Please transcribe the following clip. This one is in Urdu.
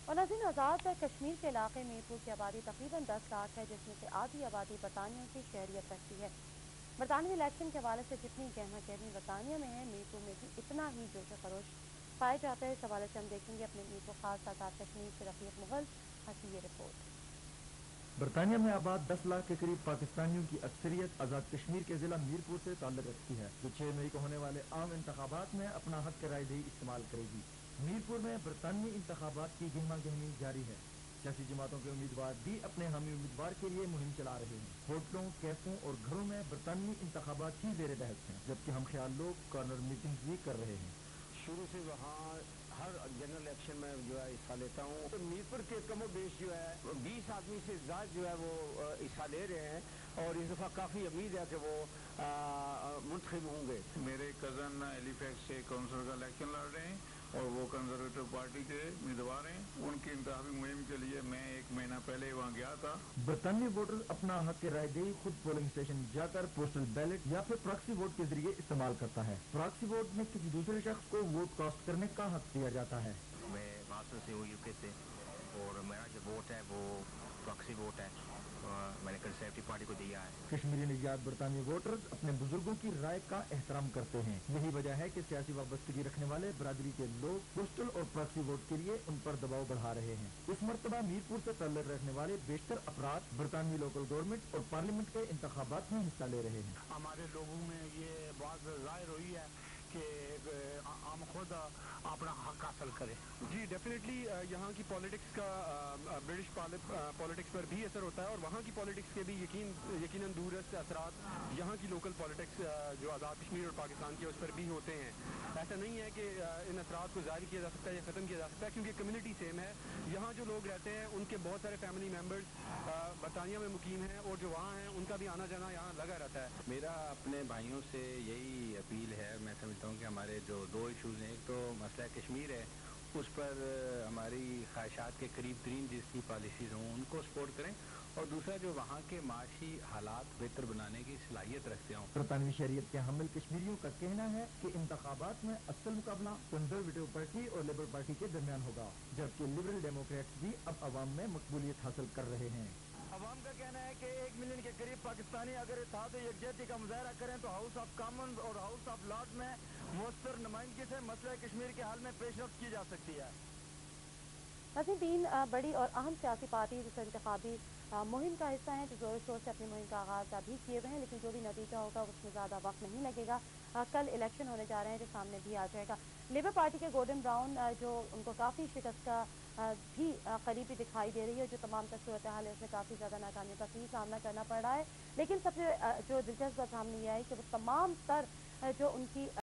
اور ناظرین، آزاد کشمیر کے علاقے میرپور کی آبادی تقریباً 10 لاکھ ہے، جس میں سے آدھی آبادی برطانیہ کی شہریت رکھتی ہے۔ برطانوی الیکشن کے حوالے سے جتنی گہما گہمی برطانیہ میں ہے، میرپور میں بھی اتنا ہی جوش و خروش پائے جاتا ہے۔ اس حوالے سے ہم دیکھیں گے اپنے میرپور خاص آزاد کشمیر سے رفیق مغل کی یہ رپورٹ۔ برطانیہ میں آباد 10 لاکھ کے قریب پاکستانیوں کی اکثریت آزاد کشمیر کے ضلع میرپور سے تعلق رکھتی ہے، جو 6 مئی کو ہونے والے عام انتخابات میں اپنا حق رائے دہی استعمال کرے گی۔ میرپور میں برطانوی انتخابات کی گہما گہمی جاری ہے۔ سیاسی جماعتوں کے امیدوار بھی اپنے حامی امیدوار کے لیے مہم چلا رہے ہیں۔ ہوٹلوں، کیفوں اور گھروں میں برطانوی انتخابات ہی زیر بحث ہیں، جبکہ ہم خیال لوگ کارنر میٹنگ بھی کر رہے ہیں۔ شروع سے وہاں ہر جنرل الیکشن میں جو ہے حصہ لیتا ہوں، تو میرپور کے کم و بیش جو ہے 20 آدمی سے زائد جو ہے وہ حصہ لے رہے ہیں، اور اس دفعہ کافی امید ہے کہ وہ منتخب ہوں گے۔ میرے کزن ایلی فیکس سے کونسل کا الیکشن لڑ رہے ہیں اور وہ کنزرویٹو پارٹی کے امیدوار ہیں۔ ان کی انتخابی مہم کے لیے میں 1 مہینہ پہلے وہاں گیا تھا۔ برطانوی ووٹر اپنا حق رائے دہی خود پولنگ اسٹیشن جا کر پوسٹل بیلٹ یا پھر پراکسی ووٹ کے ذریعے استعمال کرتا ہے۔ پراکسی ووٹ میں کسی دوسرے شخص کو ووٹ کاسٹ کرنے کا حق دیا جاتا ہے۔ میں ماسٹر سے ہوں UK سے، اور میرا جو ووٹ ہے وہ پراکسی ووٹ ہے، میں نے کنسرویٹو پارٹی کو دیا ہے۔ کشمیری نژاد برطانوی ووٹرز اپنے بزرگوں کی رائے کا احترام کرتے ہیں۔ یہی وجہ ہے کہ سیاسی وابستگی رکھنے والے برادری کے لوگ پوسٹل اور پراکسی ووٹ کے لیے ان پر دباؤ بڑھا رہے ہیں۔ اس مرتبہ میرپور سے تعلق رکھنے والے بیشتر افراد برطانوی لوکل گورنمنٹ اور پارلیمنٹ کے انتخابات میں حصہ لے رہے ہیں۔ ہمارے لوگوں میں یہ بات ظاہر ہوئی ہے کہ ہم خود اپنا حق حاصل کریں۔ جی ڈیفینیٹلی یہاں کی پالیٹکس کا برٹش پالیٹکس پر بھی اثر ہوتا ہے، اور وہاں کی پالیٹکس کے بھی یقیناً دورست اثرات یہاں کی لوکل پالیٹکس جو آزاد کشمیر اور پاکستان کی اس پر بھی ہوتے ہیں۔ ایسا نہیں ہے کہ ان اثرات کو ظاہر کیا جا سکتا ہے یا ختم کیا جا سکتا ہے، کیونکہ کمیونٹی سیم ہے۔ یہاں جو لوگ رہتے ہیں ان کے بہت سارے فیملی ممبرز برطانیہ میں مقیم ہیں، اور جو وہاں ہیں ان کا بھی آنا جانا یہاں لگا رہتا ہے۔ میرا اپنے بھائیوں سے یہی اپیل ہے، میں سمجھتا ہوں کہ ہمارے جو 2 ایشوز ہیں، ایک تو مسئلہ کشمیر ہے، اس پر ہماری خواہشات کے قریب ترین جس کی پالیسیز ہوں ان کو سپورٹ کریں، اور دوسرا جو وہاں کے معاشی حالات بہتر بنانے کی صلاحیت رکھتے ہوں۔ برطانوی شہریت کے حامل کشمیریوں کا کہنا ہے کہ انتخابات میں اصل مقابلہ کنزرویٹو پارٹی اور لیبر پارٹی کے درمیان ہوگا، جبکہ لبرل ڈیموکریٹس بھی اب عوام میں مقبولیت حاصل کر رہے ہیں۔ عوام کا کہنا ہے کہ 1 ملین کے قریب پاکستانی اگر اتحاد و یکجہتی کا مظاہرہ کریں تو ہاؤس آف کامنز اور ہاؤس آف لارڈز میں مؤثر نمائندگی سے مسئلہ کشمیر کے حل میں پیش رفت کی جا سکتی ہے۔ ناظرین، 3 بڑی اور اہم سیاسی پارٹیز اس انتخابی مہم کا حصہ ہیں، جو زور شور سے اپنی مہم کا آغاز بھی کیے ہوئے ہیں، لیکن جو بھی نتیجہ ہوگا اس میں زیادہ وقت نہیں لگے گا۔ کل الیکشن ہونے جا رہے ہیں جو سامنے بھی آ جائے گا۔ لیبر پارٹی کے گورڈن براؤن جو ان کو کافی شکست کا بھی قریبی دکھائی دے رہی ہے، جو تمام تر صورتحال ہے اس میں کافی زیادہ ناکامیوں کا بھی سامنا کرنا پڑ رہا ہے، لیکن سب سے جو دلچسپ بات سامنے یہ آئی کہ وہ تمام تر جو ان کی